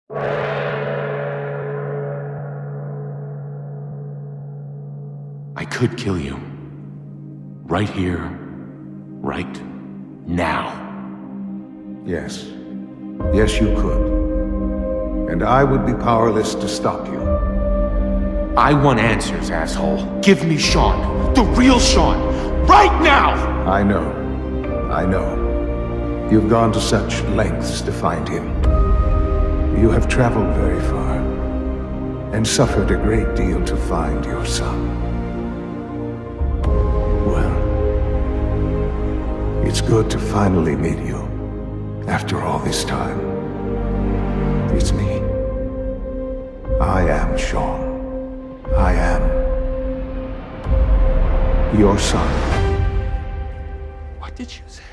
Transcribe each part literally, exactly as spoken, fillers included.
I could kill you. Right here, right now. Yes. Yes, you could. And I would be powerless to stop you. I want answers, asshole. Give me Sean. The real Sean. Right now! I know. I know. You've gone to such lengths to find him. You have traveled very far, and suffered a great deal to find your son. Well, it's good to finally meet you, after all this time. It's me. I am Sean. I am your son. What did you say?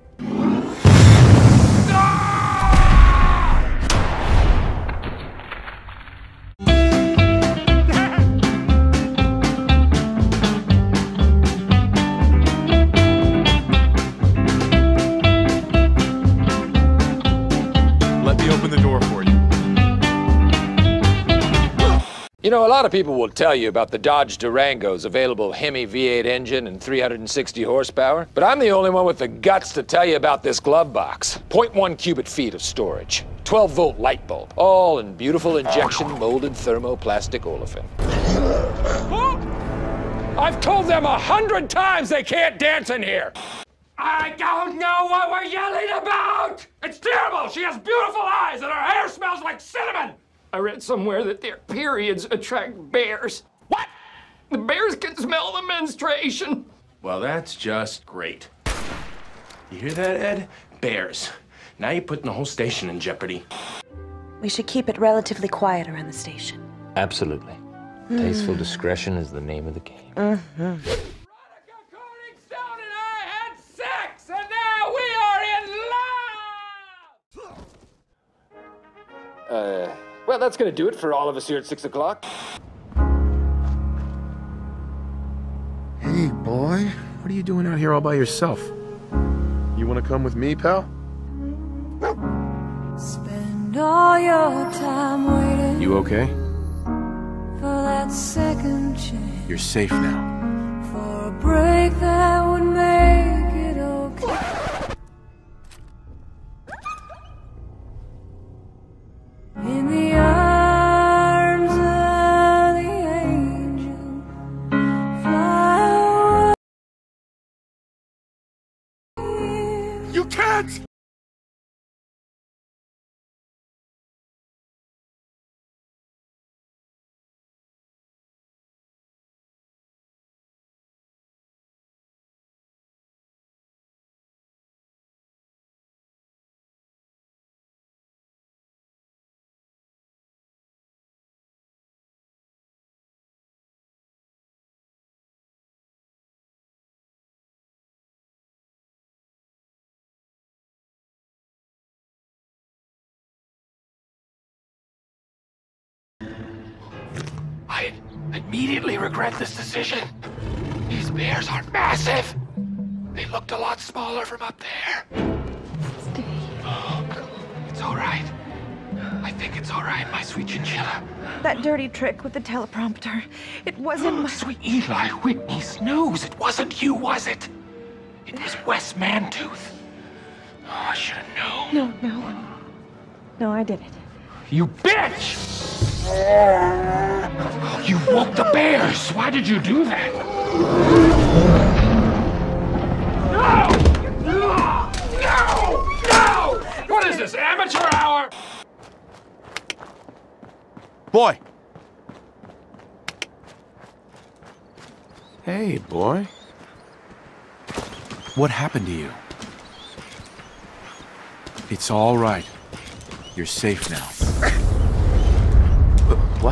Let me open the door for you. You know, a lot of people will tell you about the Dodge Durango's available Hemi V eight engine and three hundred sixty horsepower, but I'm the only one with the guts to tell you about this glove box. zero point one cubic feet of storage, twelve volt light bulb, all in beautiful injection molded thermoplastic olefin. I've told them a hundred times they can't dance in here! I don't know what we're yelling about! It's terrible! She has beautiful eyes and her hair smells like cinnamon! I read somewhere that their periods attract bears. What? The bears can smell the menstruation. Well, that's just great. You hear that, Ed? Bears. Now you're putting the whole station in jeopardy. We should keep it relatively quiet around the station. Absolutely. Mm. Tasteful discretion is the name of the game. Mm-hmm. Veronica Corningstone and I had sex, and now we are in love! Uh... Well, that's gonna do it for all of us here at six o'clock. Hey, boy. What are you doing out here all by yourself? You wanna come with me, pal? Spend all your time waiting. You okay? For that second chance. You're safe now. For a break that would make it okay. In the arms of the angel, fly away. You can't! I immediately regret this decision. These bears are massive. They looked a lot smaller from up there. Steve. Oh, it's all right. I think it's all right, my sweet chinchilla. That dirty trick with the teleprompter. It wasn't my... Sweet Eli Whitney Snooze. It wasn't you, was it? It was Wes Mantooth. Oh, I should have known. No, no. No, I did it. You bitch! You woke the bears! Why did you do that? No! No! No! What is this, amateur hour? Boy! Hey, boy. What happened to you? It's all right. You're safe now. What?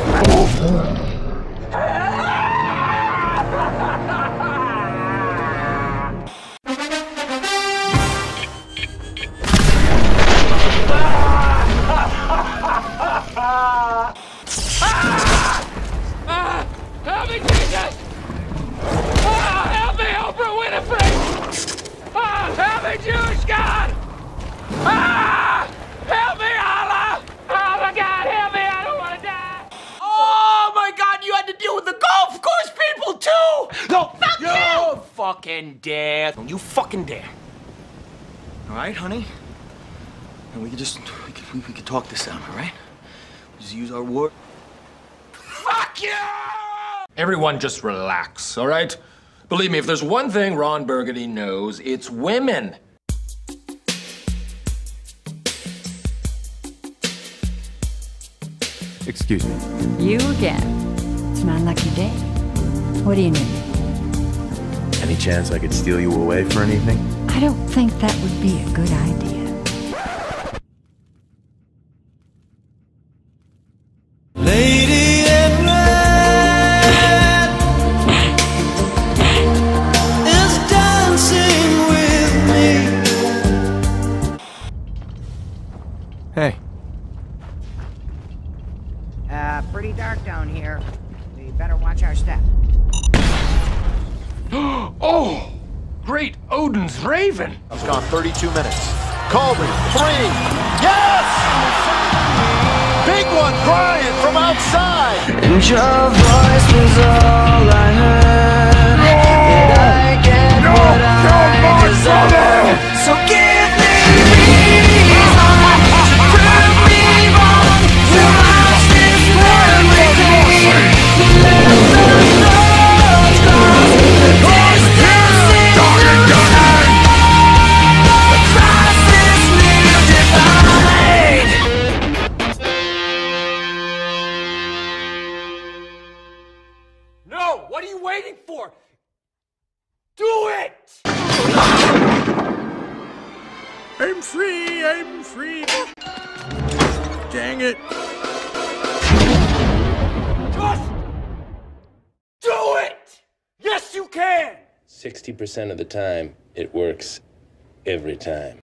Ah! Help me, Jesus! Ah! Help me, Oprah Winfrey! Ah! Help me, Jewish God! Ah! Help me, Allah! Ah! fucking dare. Don't you fucking dare. All right, honey? And we can just, we can, we can talk this out, all right? Just use our word. Fuck you! Everyone just relax, all right? Believe me, if there's one thing Ron Burgundy knows, it's women. Excuse me. You again. It's my lucky day. What do you need? Any chance I could steal you away for an evening? I don't think that would be a good idea. Lady in red is dancing with me. Hey. Uh, pretty dark down here. We better watch our step. Oh! Great Odin's Raven! It's gone thirty-two minutes. Colby, three! Yes! Big one crying from outside! And your voice was all I heard. Did I get No! what No, I my deserve? brother! So give me reason to prove me wrong. To watch this world with me. Let the noise cross the distance into time. Across this new divide. No! What are you waiting for? Do it! I'm free! I'm free! Dang it! Just do it! Yes, you can! sixty percent of the time, it works every time.